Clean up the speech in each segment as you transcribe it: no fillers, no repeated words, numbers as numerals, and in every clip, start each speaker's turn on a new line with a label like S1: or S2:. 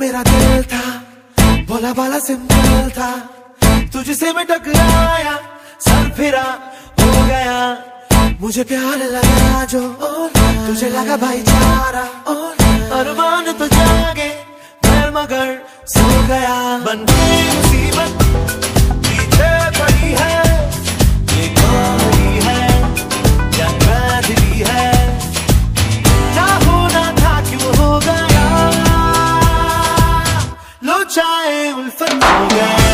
S1: मेरा दिल था, भोला भाला सिंपल था, तुझसे मैं टकराया, सर फिरा हो गया, मुझे प्यार लगा जो तुझे लगा भाईचारा, अरमान तो जागे मैं मगर सो गया। बन गई मुसीबत पीछे पड़ी है, ये कौन है या ट्रेजेडी है, ना होना था क्यों हो गया, लो चाहे उल्फत हो गया।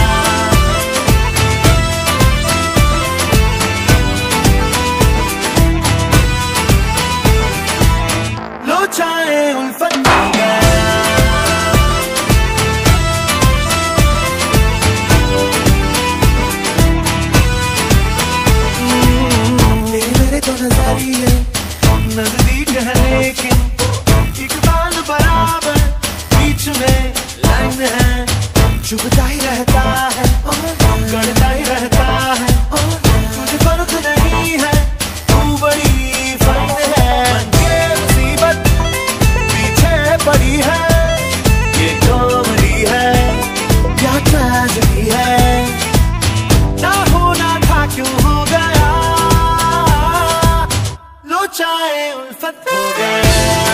S1: लो चाहे उल्फत हो गया। मेरे तो नजरिए नजदीक है लेकिन एक बाल बराबर बीच में लाइन है, चुभता ही रहता है, गड़ता ही रहता है, तुझे फर्क नहीं है, तू बड़ी फाइन है। ये मुसीबत पीछे पड़ी है, ये कॉमेडी है या ट्रेजेडी है, ना होना था क्यों हो गया, लो चाहे उल्फत हो गया।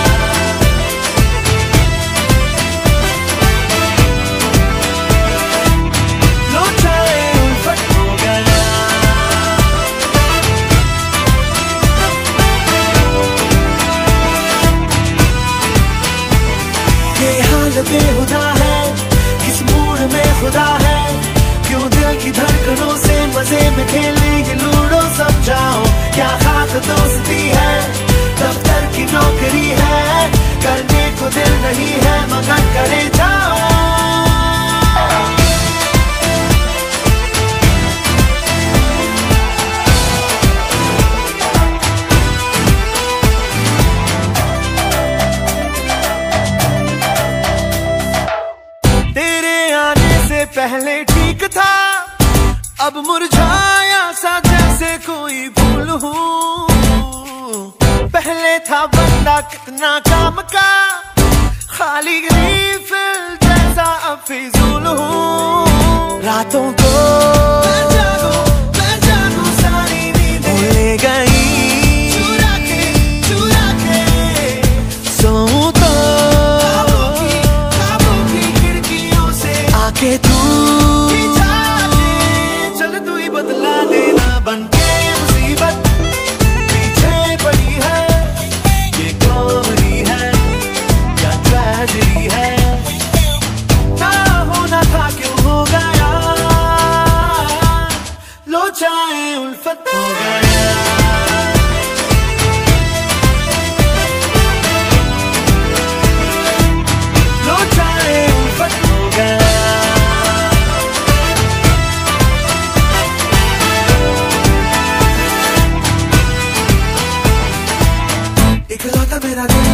S1: बेहुदा है इस मूड में खुदा है, क्यों दिल की धड़कनों से मजे में खेलने ये लूडो समझाओ, क्या खाक दोस्ती है, दफ्तर की नौकरी है, करने को दिल नहीं है मगर करे जाओ। पहले ठीक था अब मुरझाया सा जैसे कोई फूल हूँ, पहले था बंदा कितना काम का, खाली रीफिल जैसा अब फिजूल हूँ, रातों को मैं जागू सारी नींदें ले गई, चुरा के सोऊं तो ख्वाबों की खिड़कियों से आके तू चल तू ही बदला देना। बन के मुसीबत पीछे पड़ी है, ये कॉमेडी है या ट्रेजेडी है, ना होना था क्यों हो गया, लो चाहे उल्फत हो गया। लो चाहे उल्फत हो गया। इकलौता मेरा दिल